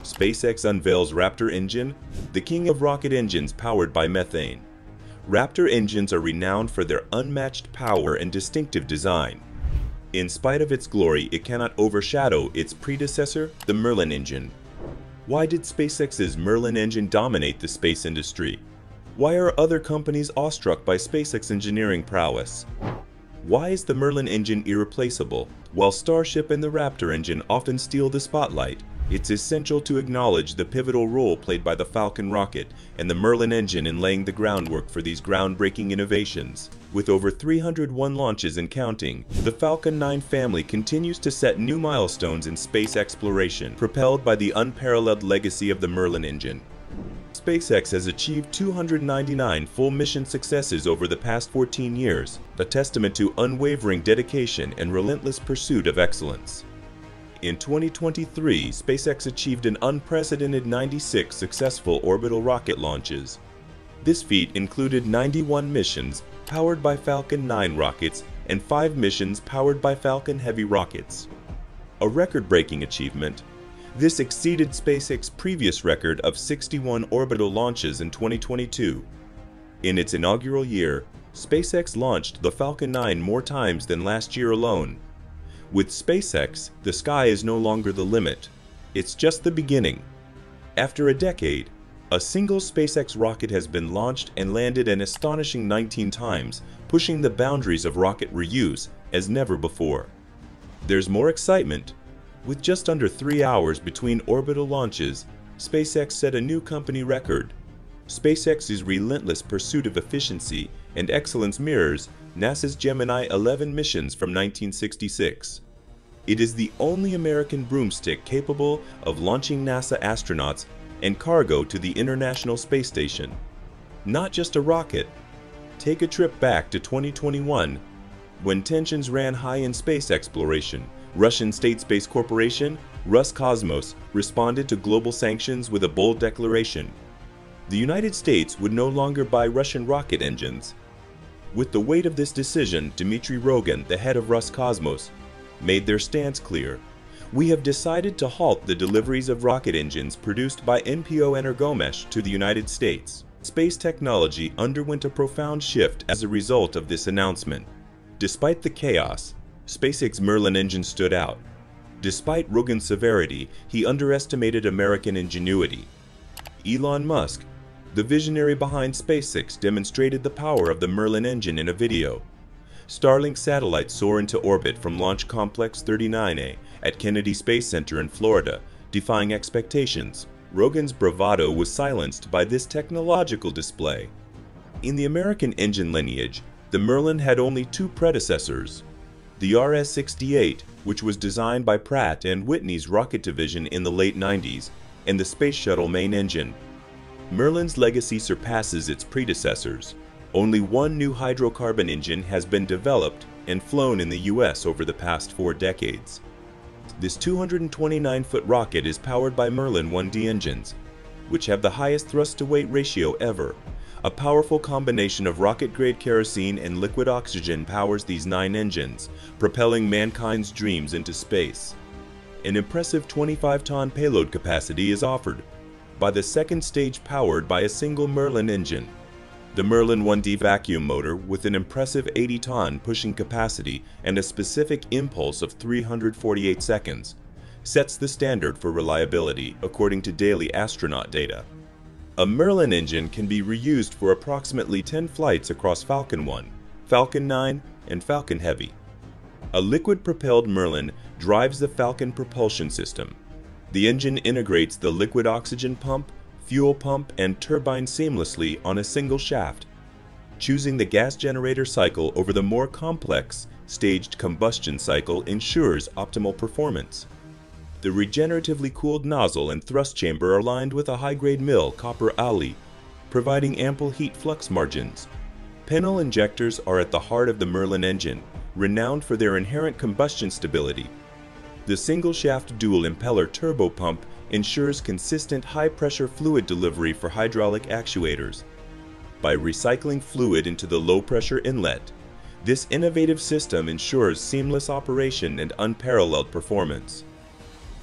SpaceX unveils Raptor engine, the king of rocket engines powered by methane. Raptor engines are renowned for their unmatched power and distinctive design. In spite of its glory, it cannot overshadow its predecessor, the Merlin engine. Why did SpaceX's Merlin engine dominate the space industry? Why are other companies awestruck by SpaceX engineering prowess? Why is the Merlin engine irreplaceable? While Starship and the Raptor engine often steal the spotlight, it's essential to acknowledge the pivotal role played by the Falcon rocket and the Merlin engine in laying the groundwork for these groundbreaking innovations. With over 301 launches and counting, the Falcon 9 family continues to set new milestones in space exploration, propelled by the unparalleled legacy of the Merlin engine. SpaceX has achieved 299 full mission successes over the past 14 years, a testament to unwavering dedication and relentless pursuit of excellence. In 2023, SpaceX achieved an unprecedented 96 successful orbital rocket launches. This feat included 91 missions powered by Falcon 9 rockets and 5 missions powered by Falcon Heavy rockets. A record-breaking achievement, this exceeded SpaceX's previous record of 61 orbital launches in 2022. In its inaugural year, SpaceX launched the Falcon 9 more times than last year alone. With SpaceX, the sky is no longer the limit. It's just the beginning. After a decade, a single SpaceX rocket has been launched and landed an astonishing 19 times, pushing the boundaries of rocket reuse as never before. There's more excitement. With just under 3 hours between orbital launches, SpaceX set a new company record. SpaceX's relentless pursuit of efficiency and excellence mirrors NASA's Gemini 11 missions from 1966. It is the only American broomstick capable of launching NASA astronauts and cargo to the International Space Station. Not just a rocket. Take a trip back to 2021, when tensions ran high in space exploration. Russian state space corporation Roscosmos responded to global sanctions with a bold declaration. The United States would no longer buy Russian rocket engines. With the weight of this decision, Dmitry Rogan, the head of Roscosmos, made their stance clear. We have decided to halt the deliveries of rocket engines produced by NPO Energomesh to the United States. Space technology underwent a profound shift as a result of this announcement. Despite the chaos, SpaceX's Merlin engine stood out. Despite Rogan's severity, he underestimated American ingenuity. Elon Musk, the visionary behind SpaceX, demonstrated the power of the Merlin engine in a video. Starlink satellites soar into orbit from Launch Complex 39A at Kennedy Space Center in Florida, defying expectations. Rogan's bravado was silenced by this technological display. In the American engine lineage, the Merlin had only 2 predecessors. The RS-68, which was designed by Pratt & Whitney's rocket division in the late 90s, and the Space Shuttle main engine. Merlin's legacy surpasses its predecessors. Only one new hydrocarbon engine has been developed and flown in the US over the past 4 decades. This 229-foot rocket is powered by Merlin 1D engines, which have the highest thrust-to-weight ratio ever. A powerful combination of rocket-grade kerosene and liquid oxygen powers these 9 engines, propelling mankind's dreams into space. An impressive 25-ton payload capacity is offered by the second stage, powered by a single Merlin engine. The Merlin 1D vacuum motor, with an impressive 80-ton pushing capacity and a specific impulse of 348 seconds, sets the standard for reliability according to daily astronaut data. A Merlin engine can be reused for approximately 10 flights across Falcon 1, Falcon 9, and Falcon Heavy. A liquid-propelled Merlin drives the Falcon propulsion system. The engine integrates the liquid oxygen pump, fuel pump, and turbine seamlessly on a single shaft. Choosing the gas generator cycle over the more complex, staged combustion cycle ensures optimal performance. The regeneratively cooled nozzle and thrust chamber are lined with a high-grade mil copper alloy, providing ample heat flux margins. Pinel injectors are at the heart of the Merlin engine, renowned for their inherent combustion stability. The single-shaft dual-impeller turbopump ensures consistent high-pressure fluid delivery for hydraulic actuators. By recycling fluid into the low-pressure inlet, this innovative system ensures seamless operation and unparalleled performance.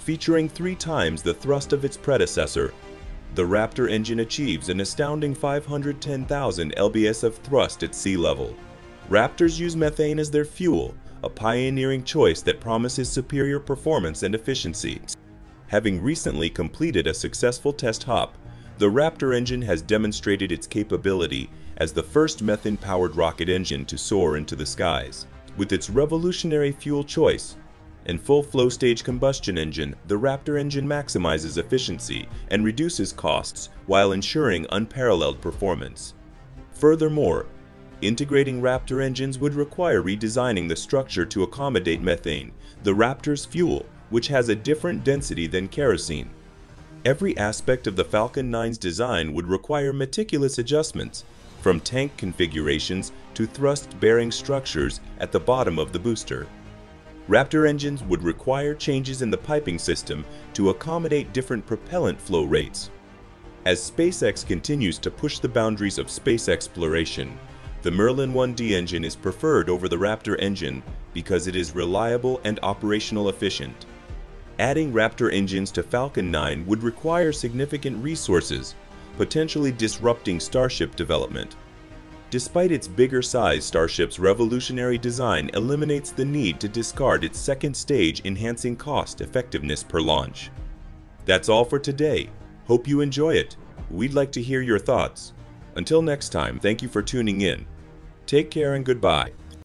featuring 3 times the thrust of its predecessor. The Raptor engine achieves an astounding 510,000 lbs of thrust at sea level. Raptors use methane as their fuel, a pioneering choice that promises superior performance and efficiency. Having recently completed a successful test hop, the Raptor engine has demonstrated its capability as the first methane-powered rocket engine to soar into the skies. With its revolutionary fuel choice and full flow-stage combustion engine, the Raptor engine maximizes efficiency and reduces costs while ensuring unparalleled performance. Furthermore, integrating Raptor engines would require redesigning the structure to accommodate methane, the Raptor's fuel, which has a different density than kerosene. Every aspect of the Falcon 9's design would require meticulous adjustments, from tank configurations to thrust-bearing structures at the bottom of the booster. Raptor engines would require changes in the piping system to accommodate different propellant flow rates. As SpaceX continues to push the boundaries of space exploration, the Merlin 1D engine is preferred over the Raptor engine because it is reliable and operational efficient. Adding Raptor engines to Falcon 9 would require significant resources, potentially disrupting Starship development. Despite its bigger size, Starship's revolutionary design eliminates the need to discard its second stage, enhancing cost-effectiveness per launch. That's all for today. Hope you enjoy it. We'd like to hear your thoughts. Until next time, thank you for tuning in. Take care and goodbye.